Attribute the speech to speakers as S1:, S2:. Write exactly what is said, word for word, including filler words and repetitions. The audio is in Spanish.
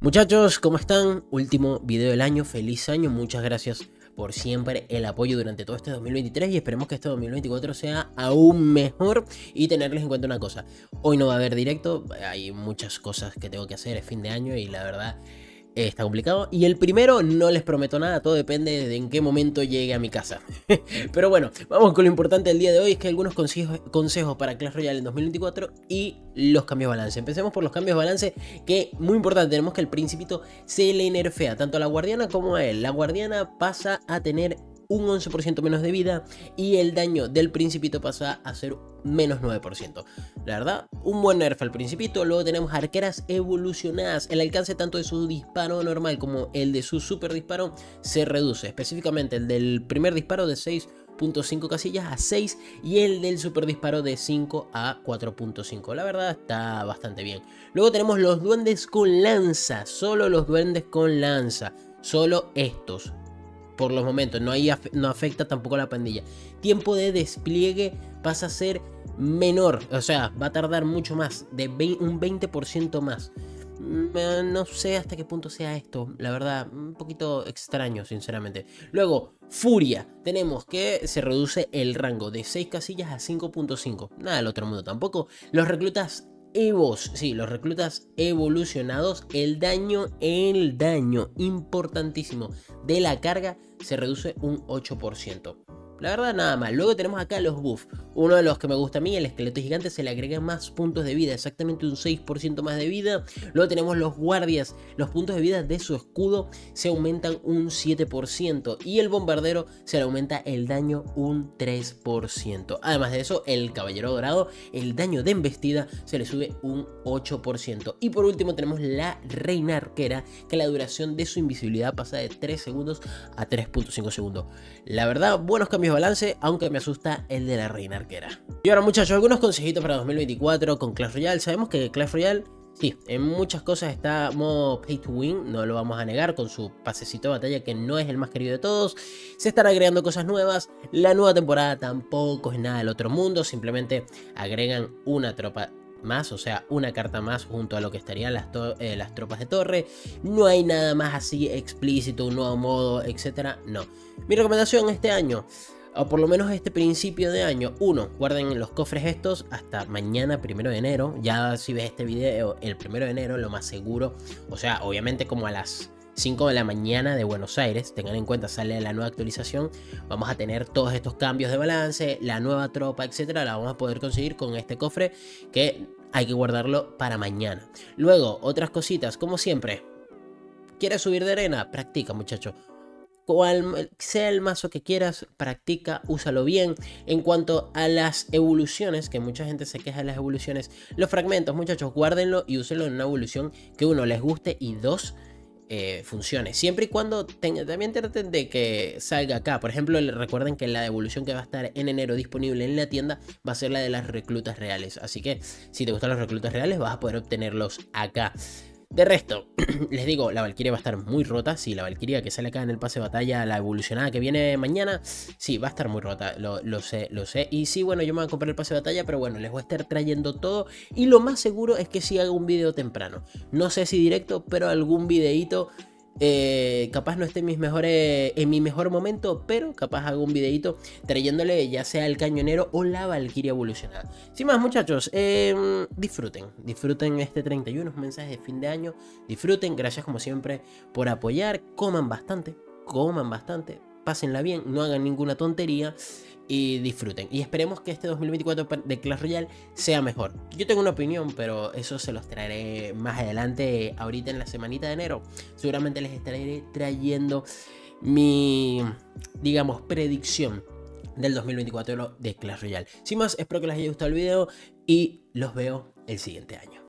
S1: Muchachos, ¿cómo están? Último video del año, feliz año, muchas gracias por siempre el apoyo durante todo este dos mil veintitrés y esperemos que este dos mil veinticuatro sea aún mejor. Y tenerles en cuenta una cosa: hoy no va a haber directo, hay muchas cosas que tengo que hacer, es fin de año y la verdad eh, está complicado. Y el primero no les prometo nada, todo depende de en qué momento llegue a mi casa. Pero bueno, vamos con lo importante del día de hoy, es que hay algunos consejos, consejos para Clash Royale en dos mil veinticuatro y los cambios de balance. Empecemos por los cambios de balance, que muy importante, tenemos que el Principito se le nerfea tanto a la guardiana como a él. La guardiana pasa a tener un once por ciento menos de vida y el daño del Principito pasa a ser menos nueve por ciento. La verdad, un buen nerf al Principito. Luego tenemos arqueras evolucionadas. El alcance tanto de su disparo normal como el de su super disparo se reduce. Específicamente el del primer disparo de seis punto cinco casillas a seis y el del super disparo de cinco a cuatro punto cinco. La verdad está bastante bien. Luego tenemos los duendes con lanza. Solo los duendes con lanza. Solo estos. Por los momentos, no, hay, no afecta tampoco a la pandilla. Tiempo de despliegue pasa a ser menor, o sea, va a tardar mucho más, de un veinte por ciento más. No sé hasta qué punto sea esto, la verdad, un poquito extraño, sinceramente. Luego, Furia, tenemos que se reduce el rango de seis casillas a cinco punto cinco. Nada del otro mundo tampoco. Los reclutas Evos, sí, los reclutas evolucionados, el daño, el daño importantísimo de la carga se reduce un ocho por ciento. La verdad, nada mal. Luego tenemos acá los buffs. Uno de los que me gusta a mí, el esqueleto gigante, se le agrega más puntos de vida, exactamente un seis por ciento más de vida. Luego tenemos los guardias, los puntos de vida de su escudo se aumentan un siete por ciento. Y el bombardero se le aumenta el daño un tres por ciento. Además de eso, el caballero dorado, el daño de embestida se le sube un ocho por ciento. Y por último tenemos la reina arquera, que la duración de su invisibilidad pasa de tres segundos a tres punto cinco segundos. La verdad, buenos cambios de balance, aunque me asusta el de la reina arquera. Y ahora, muchachos, algunos consejitos para dos mil veinticuatro con Clash Royale. Sabemos que Clash Royale, sí, en muchas cosas está modo pay to win, no lo vamos a negar, con su pasecito de batalla que no es el más querido de todos. Se están agregando cosas nuevas, la nueva temporada tampoco es nada del otro mundo, simplemente agregan una tropa más, o sea, una carta más junto a lo que estarían las, eh, las tropas de torre. No hay nada más así explícito, un nuevo modo, etcétera. No. Mi recomendación este año, o por lo menos este principio de año: uno, guarden los cofres estos hasta mañana, primero de enero. Ya si ves este video el primero de enero, lo más seguro, o sea, obviamente como a las cinco de la mañana de Buenos Aires, tengan en cuenta, sale la nueva actualización, vamos a tener todos estos cambios de balance, la nueva tropa, etcétera, la vamos a poder conseguir con este cofre, que hay que guardarlo para mañana. Luego, otras cositas, como siempre, ¿quieres subir de arena? Practica, muchacho. Cual sea el mazo que quieras, practica, úsalo bien. En cuanto a las evoluciones, que mucha gente se queja de las evoluciones, los fragmentos, muchachos, guárdenlo y úsenlo en una evolución que uno les guste y dos, Eh, funcione, siempre y cuando tenga, también traten de que salga acá. Por ejemplo, recuerden que la evolución que va a estar en enero disponible en la tienda va a ser la de las reclutas reales, así que si te gustan los reclutas reales vas a poder obtenerlos acá. De resto, les digo, la Valkyria va a estar muy rota. Sí, la Valkyria que sale acá en el pase de batalla, la evolucionada que viene mañana, sí, va a estar muy rota, lo, lo sé, lo sé. Y sí, bueno, yo me voy a comprar el pase de batalla, pero bueno, les voy a estar trayendo todo. Y lo más seguro es que sí haga un video temprano. No sé si directo, pero algún videito. Eh, capaz no esté en mis mejores en mi mejor momento, pero capaz hago un videito trayéndole ya sea el cañonero o la Valkyria evolucionada. Sin más, muchachos, eh, disfruten disfruten este treinta y uno, mensajes de fin de año, disfruten, gracias como siempre por apoyar, coman bastante, coman bastante, pásenla bien, no hagan ninguna tontería y disfruten. Y esperemos que este dos mil veinticuatro de Clash Royale sea mejor. Yo tengo una opinión, pero eso se los traeré más adelante. Ahorita en la semanita de enero seguramente les estaré trayendo mi, digamos, predicción del dos mil veinticuatro de Clash Royale. Sin más, espero que les haya gustado el video y los veo el siguiente año.